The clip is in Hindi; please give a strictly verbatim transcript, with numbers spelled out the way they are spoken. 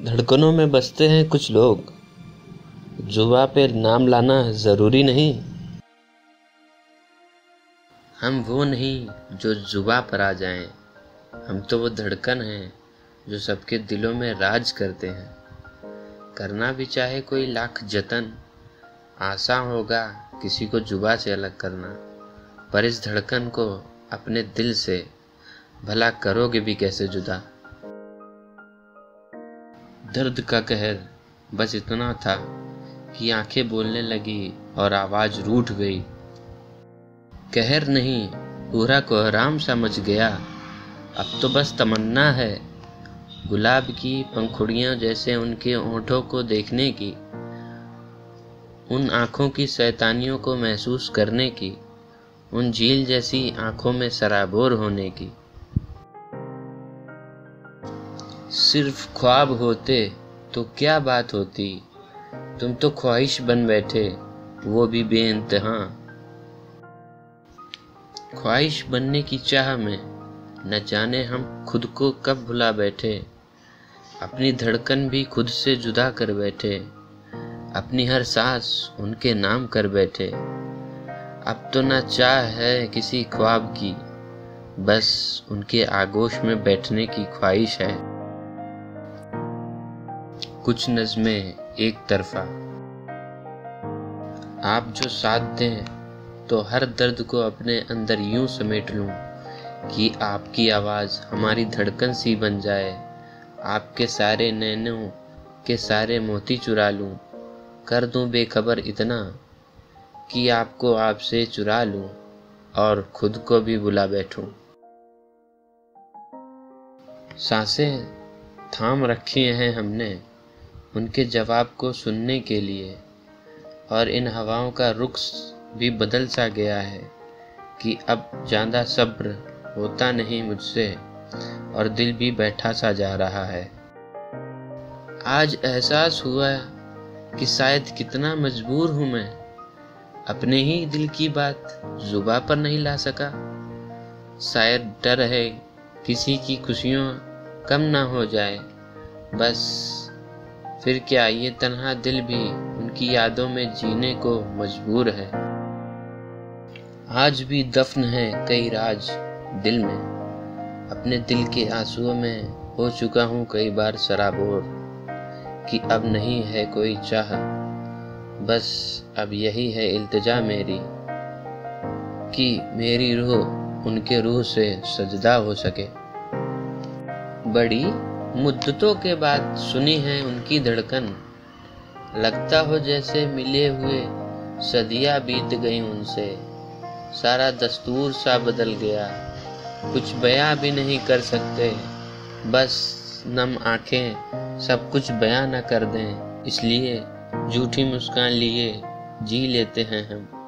धड़कनों में बसते हैं कुछ लोग, जुबां पे नाम लाना ज़रूरी नहीं। हम वो नहीं जो जुबां पर आ जाएं, हम तो वो धड़कन हैं जो सबके दिलों में राज करते हैं। करना भी चाहे कोई लाख जतन, आसान होगा किसी को जुबां से अलग करना, पर इस धड़कन को अपने दिल से भला करोगे भी कैसे जुदा। दर्द का कहर बस इतना था कि आंखें बोलने लगी और आवाज रूठ गई। कहर नहीं, पूरा कोहराम सा मच गया। अब तो बस तमन्ना है गुलाब की पंखुड़ियां जैसे उनके होठों को देखने की, उन आँखों की शैतानियों को महसूस करने की, उन झील जैसी आँखों में सराबोर होने की। सिर्फ ख्वाब होते तो क्या बात होती, तुम तो ख्वाहिश बन बैठे, वो भी बेइंतहा। ख्वाहिश बनने की चाह में न जाने हम खुद को कब भुला बैठे, अपनी धड़कन भी खुद से जुदा कर बैठे, अपनी हर सांस उनके नाम कर बैठे। अब तो न चाह है किसी ख्वाब की, बस उनके आगोश में बैठने की ख्वाहिश है। कुछ नज़्में एक तरफा, आप जो साथ दें तो हर दर्द को अपने अंदर यूं समेट लूं कि आपकी आवाज़ हमारी धड़कन सी बन जाए। आपके सारे नैनों के सारे मोती चुरा लूं, कर दूं बेखबर इतना कि आपको आपसे चुरा लूं और खुद को भी बुला बैठूं। सांसें थाम रखी हैं हमने उनके जवाब को सुनने के लिए, और इन हवाओं का रुख भी बदल सा गया है कि अब ज़्यादा सब्र होता नहीं मुझसे और दिल भी बैठा सा जा रहा है। आज एहसास हुआ कि शायद कितना मजबूर हूँ मैं, अपने ही दिल की बात जुबां पर नहीं ला सका। शायद डर है किसी की खुशियों कम ना हो जाए, बस फिर क्या ये तन्हा दिल भी उनकी यादों में जीने को मजबूर है। आज भी दफन है कई राज दिल में, अपने दिल के आंसुओं में हो चुका हूँ कई बार सराबोर कि अब नहीं है कोई चाह, बस अब यही है इल्तिजा मेरी कि मेरी रूह उनके रूह से सजदा हो सके। बड़ी मुद्दतों के बाद सुनी है उनकी धड़कन, लगता हो जैसे मिले हुए सदियां बीत गई उनसे। सारा दस्तूर सा बदल गया, कुछ बयां भी नहीं कर सकते, बस नम आंखें सब कुछ बयां न कर दें, इसलिए झूठी मुस्कान लिए जी लेते हैं हम।